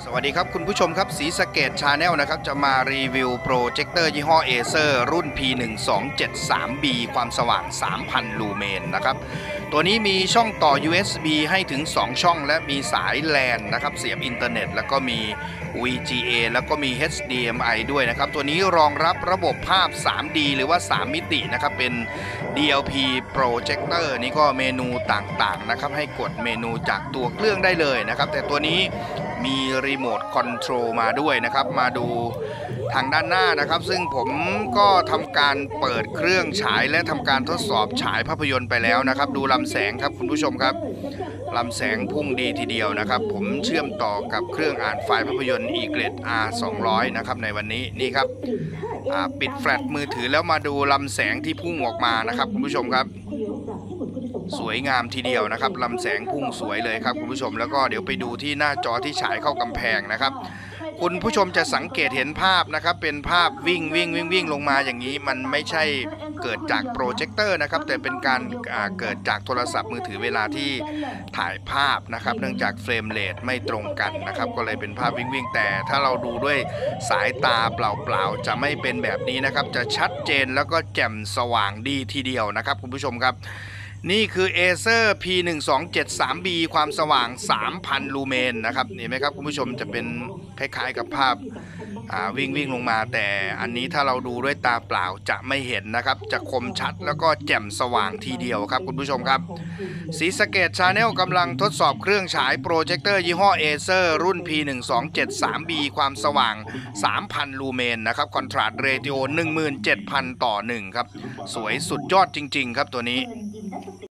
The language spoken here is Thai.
สวัสดีครับคุณผู้ชมครับศรีสะเกษชาแนลนะครับจะมารีวิวโปรเจคเตอร์ยี่ห้อเอเซอร์รุ่น P1273B ความสว่าง 3,000 ลูเมนนะครับตัวนี้มีช่องต่อ USB ให้ถึง 2 ช่องและมีสาย LAN นะครับเสียบอินเทอร์เน็ตแล้วก็มี VGA แล้วก็มี HDMI ด้วยนะครับตัวนี้รองรับระบบภาพ 3D หรือว่า 3 มิตินะครับเป็น DLP Projector นี่ก็เมนูต่างๆนะครับให้กดเมนูจากตัวเครื่องได้เลยนะครับแต่ตัวนี้มีรีโมทคอนโทรลมาด้วยนะครับมาดูทางด้านหน้านะครับซึ่งผมก็ทำการเปิดเครื่องฉายและทำการทดสอบฉายภาพยนตร์ไปแล้วนะครับดูลำแสงครับคุณผู้ชมครับลำแสงพุ่งดีทีเดียวนะครับผมเชื่อมต่อกับเครื่องอ่านไฟล์ภาพยนตร์ E-Grade R200 นะครับในวันนี้นี่ครับปิดแฟลชมือถือแล้วมาดูลำแสงที่พุ่งออกมานะครับคุณผู้ชมครับสวยงามทีเดียวนะครับลำแสงพุ่งสวยเลยครับคุณผู้ชมแล้วก็เดี๋ยวไปดูที่หน้าจอที่ฉายเข้ากำแพงนะครับคุณผู้ชมจะสังเกตเห็นภาพนะครับเป็นภาพวิ่งลงมาอย่างนี้มันไม่ใช่เกิดจากโปรเจคเตอร์นะครับแต่เป็นการเกิดจากโทรศัพท์มือถือเวลาที่ถ่ายภาพนะครับเนื่องจากเฟรมเรทไม่ตรงกันนะครับก็เลยเป็นภาพวิ่งแต่ถ้าเราดูด้วยสายตาเปล่าๆจะไม่เป็นแบบนี้นะครับจะชัดเจนแล้วก็แจ่มสว่างดีทีเดียวนะครับคุณผู้ชมครับนี่คือ Acer P1273B ความสว่าง 3,000 ลูเมนนะครับเห็นไหมครับคุณผู้ชมจะเป็นคล้ายๆกับภาพวิ่งลงมาแต่อันนี้ถ้าเราดูด้วยตาเปล่าจะไม่เห็นนะครับจะคมชัดแล้วก็แจ่มสว่างทีเดียวครับคุณผู้ชมครับศรีสะเกษชาแนลกำลังทดสอบเครื่องฉายโปรเจคเตอร์ยี่ห้อ Acer รุ่น P1273B ความสว่าง 3,000 ลูเมนนะครับคอนทราสต์เรติโอ 17,000 ต่อ 1ครับสวยสุดยอดจริงๆครับตัวนี้